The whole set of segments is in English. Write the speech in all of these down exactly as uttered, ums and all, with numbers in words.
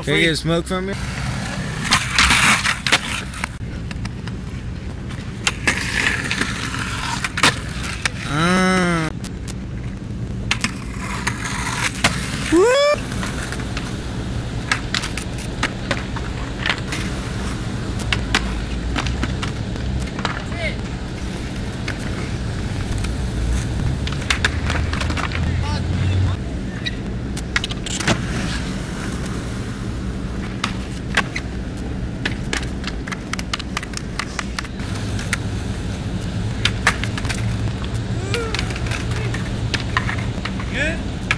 Feel Can free. you get smoke from me? Ah. Woo! Good?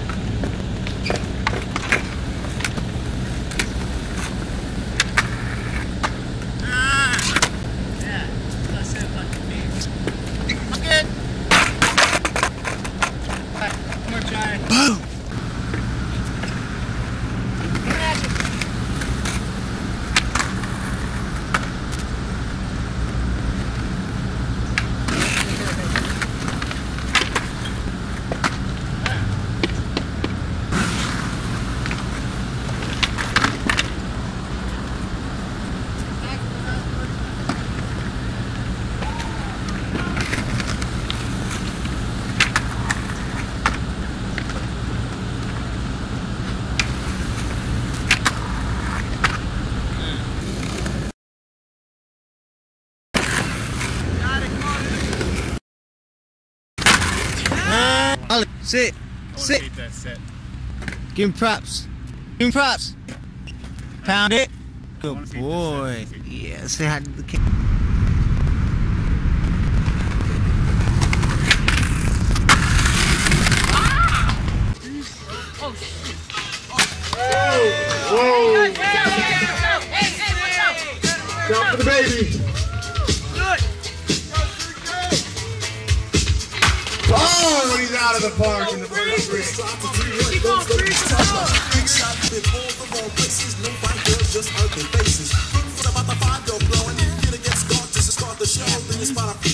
Ah! Yeah, that's it, fucking me. I'm good. Alright, one more try. Boom! Ollie, sit, sit. Keep that set. Give him props. Give him props. Pound it. I wanna Good see boy. this. Yeah, say hi to the king. Whoa! Shout for the baby! Oh, he's out of the park in the first three. Keep on freezing. Big shot, big ball, the wrong places. No fight girls, just ugly faces. About the five, go blowing. Get against God, just to start the show. Then you spot a